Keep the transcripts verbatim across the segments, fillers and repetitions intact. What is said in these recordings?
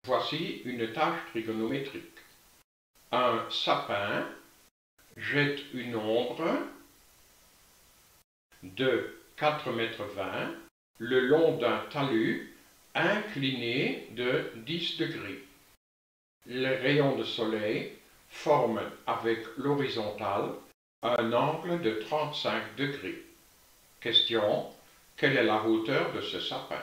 Voici une tâche trigonométrique. Un sapin jette une ombre de quatre mètres vingt le long d'un talus incliné de dix degrés. Les rayons de soleil forment avec l'horizontale un angle de trente-cinq degrés. Question: quelle est la hauteur de ce sapin?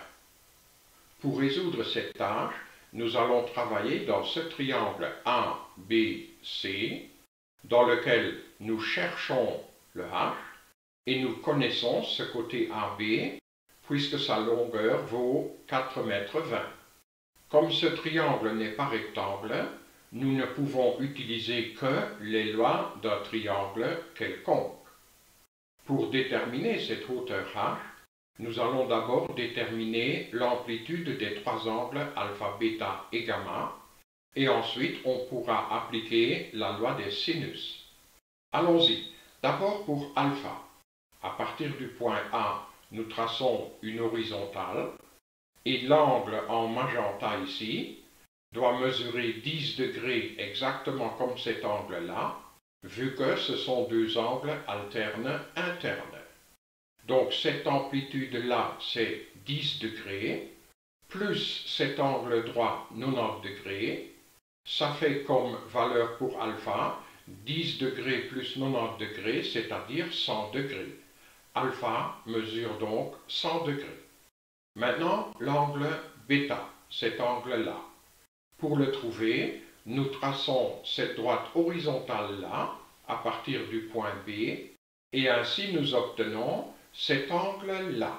Pour résoudre cette tâche, nous allons travailler dans ce triangle A B C, dans lequel nous cherchons le H, et nous connaissons ce côté A B, puisque sa longueur vaut quatre mètres vingt. Comme ce triangle n'est pas rectangle, nous ne pouvons utiliser que les lois d'un triangle quelconque. Pour déterminer cette hauteur H, nous allons d'abord déterminer l'amplitude des trois angles alpha, bêta et gamma, et ensuite on pourra appliquer la loi des sinus. Allons-y. D'abord pour alpha. À partir du point A, nous traçons une horizontale, et l'angle en magenta ici doit mesurer dix degrés exactement comme cet angle-là, vu que ce sont deux angles alternes internes. Donc cette amplitude-là, c'est dix degrés, plus cet angle droit, quatre-vingt-dix degrés, ça fait comme valeur pour alpha, dix degrés plus quatre-vingt-dix degrés, c'est-à-dire cent degrés. Alpha mesure donc cent degrés. Maintenant, l'angle bêta, cet angle-là. Pour le trouver, nous traçons cette droite horizontale-là, à partir du point B, et ainsi nous obtenons cet angle-là.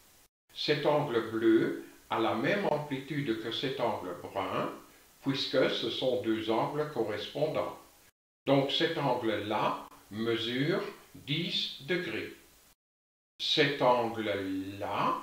Cet angle bleu a la même amplitude que cet angle brun, puisque ce sont deux angles correspondants. Donc cet angle-là mesure dix degrés. Cet angle-là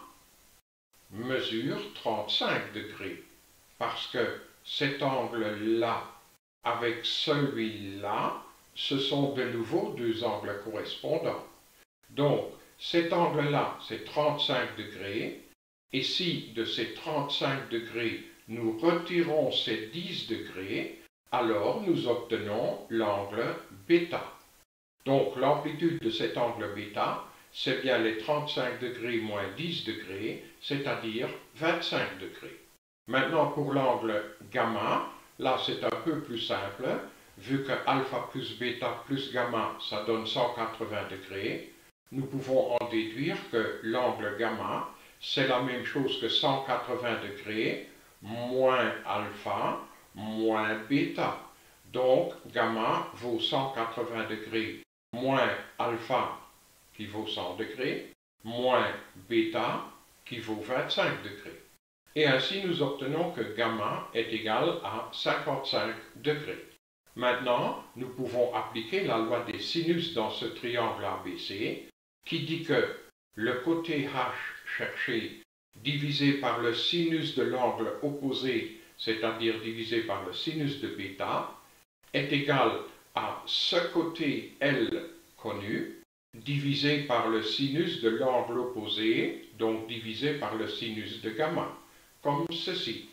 mesure trente-cinq degrés, parce que cet angle-là avec celui-là, ce sont de nouveau deux angles correspondants. Donc, cet angle-là, c'est trente-cinq degrés, et si de ces trente-cinq degrés, nous retirons ces dix degrés, alors nous obtenons l'angle bêta. Donc, l'amplitude de cet angle bêta, c'est bien les trente-cinq degrés moins dix degrés, c'est-à-dire vingt-cinq degrés. Maintenant, pour l'angle gamma, là c'est un peu plus simple, vu que alpha plus bêta plus gamma, ça donne cent quatre-vingts degrés, nous pouvons en déduire que l'angle gamma, c'est la même chose que cent quatre-vingts degrés, moins alpha, moins bêta. Donc, gamma vaut cent quatre-vingts degrés, moins alpha, qui vaut cent degrés, moins bêta, qui vaut vingt-cinq degrés. Et ainsi, nous obtenons que gamma est égal à cinquante-cinq degrés. Maintenant, nous pouvons appliquer la loi des sinus dans ce triangle A B C, qui dit que le côté H cherché divisé par le sinus de l'angle opposé, c'est-à-dire divisé par le sinus de bêta, est égal à ce côté L connu, divisé par le sinus de l'angle opposé, donc divisé par le sinus de gamma, comme ceci.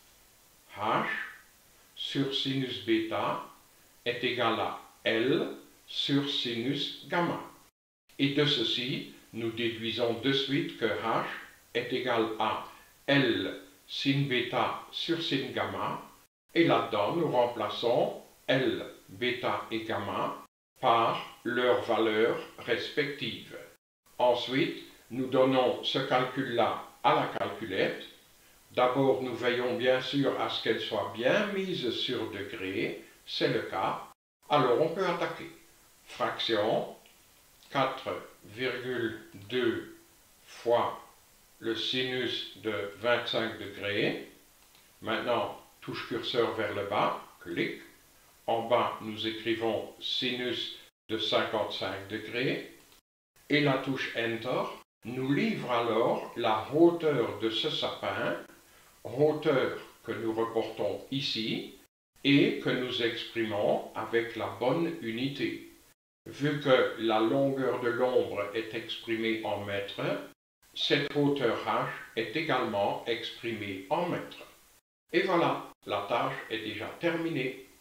H sur sinus bêta est égal à L sur sinus gamma. Et de ceci, nous déduisons de suite que H est égal à L sin bêta sur sin gamma, et là-dedans, nous remplaçons L, bêta et gamma par leurs valeurs respectives. Ensuite, nous donnons ce calcul-là à la calculette. D'abord, nous veillons bien sûr à ce qu'elle soit bien mise sur degré, c'est le cas. Alors, on peut attaquer. Fraction quatre virgule deux fois le sinus de vingt-cinq degrés. Maintenant, touche curseur vers le bas, clic. En bas, nous écrivons sinus de cinquante-cinq degrés. Et la touche Enter nous livre alors la hauteur de ce sapin, hauteur que nous reportons ici et que nous exprimons avec la bonne unité. Vu que la longueur de l'ombre est exprimée en mètres, cette hauteur H est également exprimée en mètres. Et voilà. la tâche est déjà terminée.